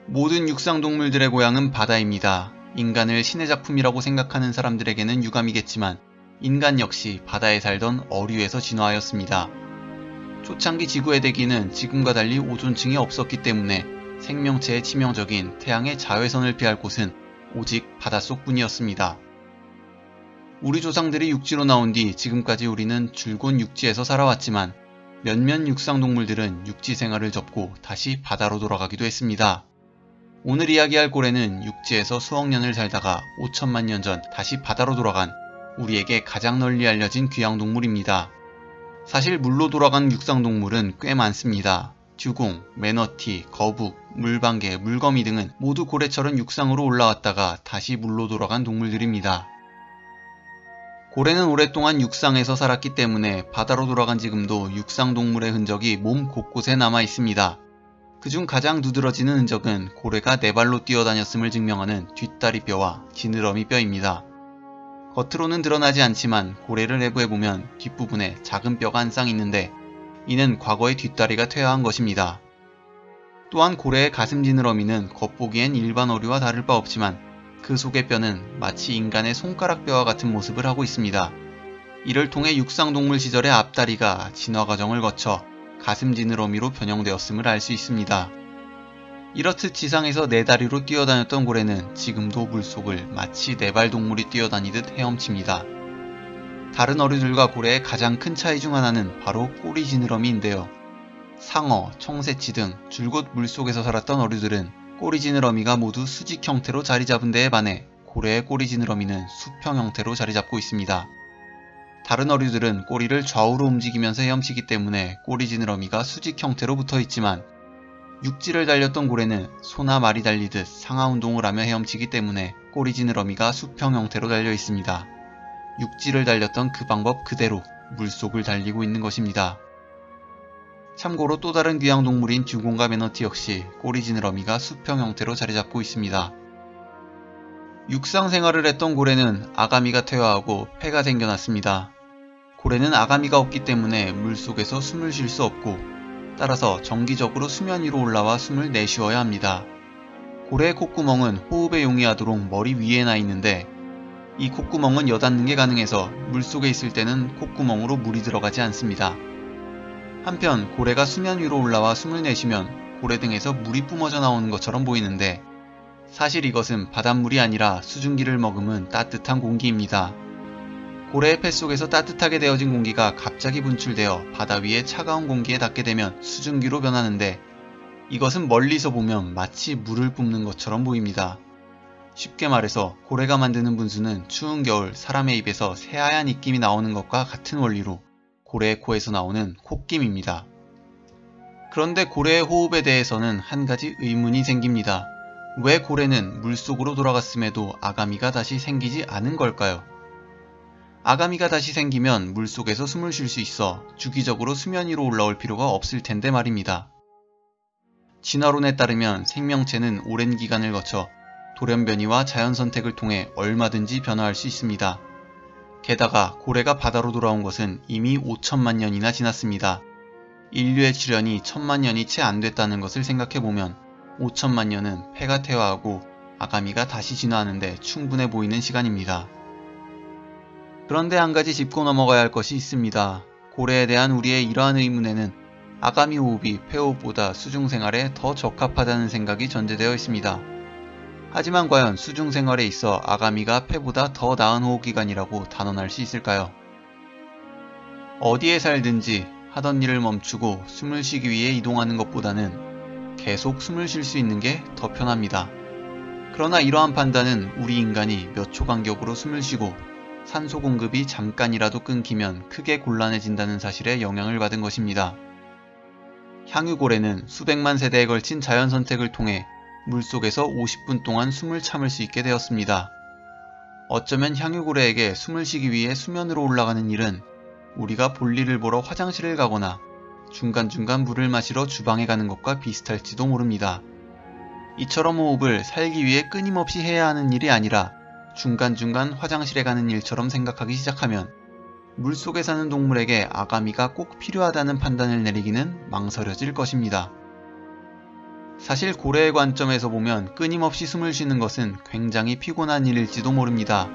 모든 육상동물들의 고향은 바다입니다. 인간을 신의 작품이라고 생각하는 사람들에게는 유감이겠지만 인간 역시 바다에 살던 어류에서 진화하였습니다. 초창기 지구의 대기는 지금과 달리 오존층이 없었기 때문에 생명체에 치명적인 태양의 자외선을 피할 곳은 오직 바닷속뿐이었습니다. 우리 조상들이 육지로 나온 뒤 지금까지 우리는 줄곧 육지에서 살아왔지만 몇몇 육상동물들은 육지 생활을 접고 다시 바다로 돌아가기도 했습니다. 오늘 이야기할 고래는 육지에서 수억 년을 살다가 5천만 년 전 다시 바다로 돌아간 우리에게 가장 널리 알려진 귀양동물입니다. 사실 물로 돌아간 육상동물은 꽤 많습니다. 듀공, 매너티, 거북, 물방개, 물거미 등은 모두 고래처럼 육상으로 올라왔다가 다시 물로 돌아간 동물들입니다. 고래는 오랫동안 육상에서 살았기 때문에 바다로 돌아간 지금도 육상동물의 흔적이 몸 곳곳에 남아 있습니다. 그중 가장 두드러지는 흔적은 고래가 네 발로 뛰어다녔음을 증명하는 뒷다리 뼈와 지느러미 뼈입니다. 겉으로는 드러나지 않지만 고래를 내부해보면 뒷부분에 작은 뼈가 한 쌍 있는데 이는 과거의 뒷다리가 퇴화한 것입니다. 또한 고래의 가슴 지느러미는 겉보기엔 일반 어류와 다를 바 없지만 그 속의 뼈는 마치 인간의 손가락 뼈와 같은 모습을 하고 있습니다. 이를 통해 육상동물 시절의 앞다리가 진화 과정을 거쳐 가슴 지느러미로 변형되었음을 알 수 있습니다. 이렇듯 지상에서 네 다리로 뛰어다녔던 고래는 지금도 물속을 마치 네발 동물이 뛰어다니듯 헤엄칩니다. 다른 어류들과 고래의 가장 큰 차이 중 하나는 바로 꼬리 지느러미인데요. 상어, 청새치 등 줄곧 물속에서 살았던 어류들은 꼬리 지느러미가 모두 수직 형태로 자리 잡은 데에 반해 고래의 꼬리 지느러미는 수평 형태로 자리 잡고 있습니다. 다른 어류들은 꼬리를 좌우로 움직이면서 헤엄치기 때문에 꼬리 지느러미가 수직 형태로 붙어 있지만 육지를 달렸던 고래는 소나 말이 달리듯 상하 운동을 하며 헤엄치기 때문에 꼬리 지느러미가 수평 형태로 달려 있습니다. 육지를 달렸던 그 방법 그대로 물속을 달리고 있는 것입니다. 참고로 또 다른 귀양동물인 듀공과 매너티 역시 꼬리 지느러미가 수평 형태로 자리 잡고 있습니다. 육상 생활을 했던 고래는 아가미가 퇴화하고 폐가 생겨났습니다. 고래는 아가미가 없기 때문에 물속에서 숨을 쉴 수 없고 따라서 정기적으로 수면 위로 올라와 숨을 내쉬어야 합니다. 고래의 콧구멍은 호흡에 용이하도록 머리 위에 나 있는데 이 콧구멍은 여닫는 게 가능해서 물속에 있을 때는 콧구멍으로 물이 들어가지 않습니다. 한편 고래가 수면 위로 올라와 숨을 내쉬면 고래 등에서 물이 뿜어져 나오는 것처럼 보이는데 사실 이것은 바닷물이 아니라 수증기를 머금은 따뜻한 공기입니다. 고래의 폐 속에서 따뜻하게 데워진 공기가 갑자기 분출되어 바다 위에 차가운 공기에 닿게 되면 수증기로 변하는데 이것은 멀리서 보면 마치 물을 뿜는 것처럼 보입니다. 쉽게 말해서 고래가 만드는 분수는 추운 겨울 사람의 입에서 새하얀 입김이 나오는 것과 같은 원리로 고래의 코에서 나오는 콧김입니다. 그런데 고래의 호흡에 대해서는 한 가지 의문이 생깁니다. 왜 고래는 물속으로 돌아갔음에도 아가미가 다시 생기지 않은 걸까요? 아가미가 다시 생기면 물속에서 숨을 쉴 수 있어 주기적으로 수면 위로 올라올 필요가 없을 텐데 말입니다. 진화론에 따르면 생명체는 오랜 기간을 거쳐 돌연변이와 자연선택을 통해 얼마든지 변화할 수 있습니다. 게다가 고래가 바다로 돌아온 것은 이미 5천만 년이나 지났습니다. 인류의 출현이 1000만 년이 채 안 됐다는 것을 생각해보면 5천만 년은 폐가 퇴화하고 아가미가 다시 진화하는데 충분해 보이는 시간입니다. 그런데 한 가지 짚고 넘어가야 할 것이 있습니다. 고래에 대한 우리의 이러한 의문에는 아가미 호흡이 폐호흡보다 수중생활에 더 적합하다는 생각이 전제되어 있습니다. 하지만 과연 수중생활에 있어 아가미가 폐보다 더 나은 호흡기관이라고 단언할 수 있을까요? 어디에 살든지 하던 일을 멈추고 숨을 쉬기 위해 이동하는 것보다는 계속 숨을 쉴 수 있는 게 더 편합니다. 그러나 이러한 판단은 우리 인간이 몇 초 간격으로 숨을 쉬고 산소 공급이 잠깐이라도 끊기면 크게 곤란해진다는 사실에 영향을 받은 것입니다. 향유고래는 수백만 세대에 걸친 자연선택을 통해 물속에서 50분 동안 숨을 참을 수 있게 되었습니다. 어쩌면 향유고래에게 숨을 쉬기 위해 수면으로 올라가는 일은 우리가 볼일을 보러 화장실을 가거나 중간중간 물을 마시러 주방에 가는 것과 비슷할지도 모릅니다. 이처럼 호흡을 살기 위해 끊임없이 해야 하는 일이 아니라 중간중간 화장실에 가는 일처럼 생각하기 시작하면 물속에 사는 동물에게 아가미가 꼭 필요하다는 판단을 내리기는 망설여질 것입니다. 사실 고래의 관점에서 보면 끊임없이 숨을 쉬는 것은 굉장히 피곤한 일일지도 모릅니다.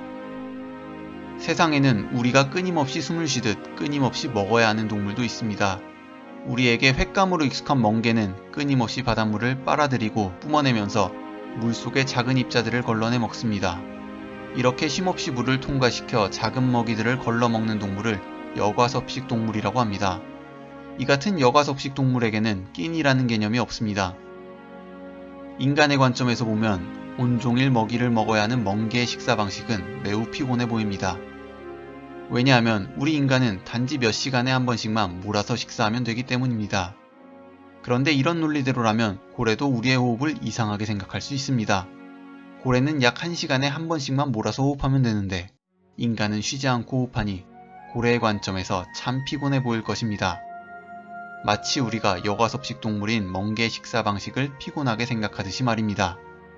세상에는 우리가 끊임없이 숨을 쉬듯 끊임없이 먹어야 하는 동물도 있습니다. 우리에게 횟감으로 익숙한 멍게는 끊임없이 바닷물을 빨아들이고 뿜어내면서 물속의 작은 입자들을 걸러내 먹습니다. 이렇게 쉼없이 물을 통과시켜 작은 먹이들을 걸러먹는 동물을 여과섭식 동물이라고 합니다. 이 같은 여과섭식 동물에게는 끼니라는 개념이 없습니다. 인간의 관점에서 보면 온종일 먹이를 먹어야 하는 멍게의 식사 방식은 매우 피곤해 보입니다. 왜냐하면 우리 인간은 단지 몇 시간에 한 번씩만 몰아서 식사하면 되기 때문입니다. 그런데 이런 논리대로라면 고래도 우리의 호흡을 이상하게 생각할 수 있습니다. 고래는 약 1시간에 한 번씩만 몰아서 호흡하면 되는데 인간은 쉬지 않고 호흡하니 고래의 관점에서 참 피곤해 보일 것입니다. 마치 우리가 여과섭식 동물인 멍게의 식사 방식을 피곤하게 생각하듯이 말입니다.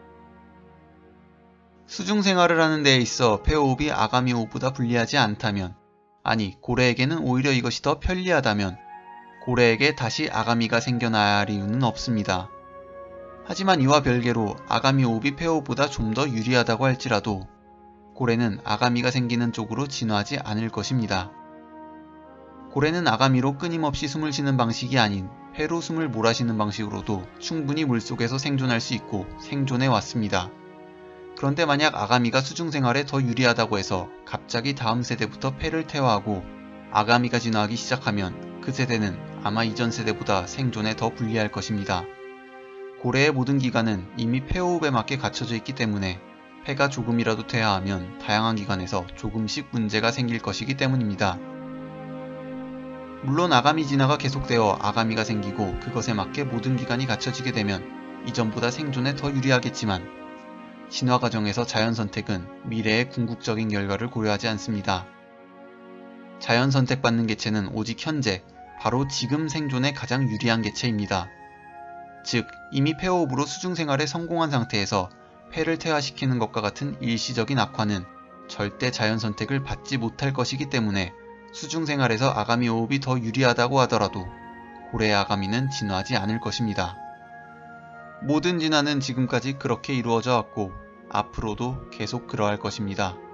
수중생활을 하는 데에 있어 폐호흡이 아가미 호흡보다 불리하지 않다면, 아니 고래에게는 오히려 이것이 더 편리하다면 고래에게 다시 아가미가 생겨나야 할 이유는 없습니다. 하지만 이와 별개로 아가미 호흡이 폐호흡보다 좀 더 유리하다고 할지라도 고래는 아가미가 생기는 쪽으로 진화하지 않을 것입니다. 고래는 아가미로 끊임없이 숨을 쉬는 방식이 아닌 폐로 숨을 몰아쉬는 방식으로도 충분히 물속에서 생존할 수 있고 생존해 왔습니다. 그런데 만약 아가미가 수중생활에 더 유리하다고 해서 갑자기 다음 세대부터 폐를 퇴화하고 아가미가 진화하기 시작하면 그 세대는 아마 이전 세대보다 생존에 더 불리할 것입니다. 고래의 모든 기관은 이미 폐호흡에 맞게 갖춰져 있기 때문에 폐가 조금이라도 퇴화하면 다양한 기관에서 조금씩 문제가 생길 것이기 때문입니다. 물론 아가미 진화가 계속되어 아가미가 생기고 그것에 맞게 모든 기관이 갖춰지게 되면 이전보다 생존에 더 유리하겠지만 진화 과정에서 자연 선택은 미래의 궁극적인 결과를 고려하지 않습니다. 자연 선택받는 개체는 오직 현재, 바로 지금 생존에 가장 유리한 개체입니다. 즉, 이미 폐호흡으로 수중생활에 성공한 상태에서 폐를 퇴화시키는 것과 같은 일시적인 악화는 절대 자연 선택을 받지 못할 것이기 때문에 수중생활에서 아가미 호흡이 더 유리하다고 하더라도 고래의 아가미는 진화하지 않을 것입니다. 모든 진화는 지금까지 그렇게 이루어져 왔고 앞으로도 계속 그러할 것입니다.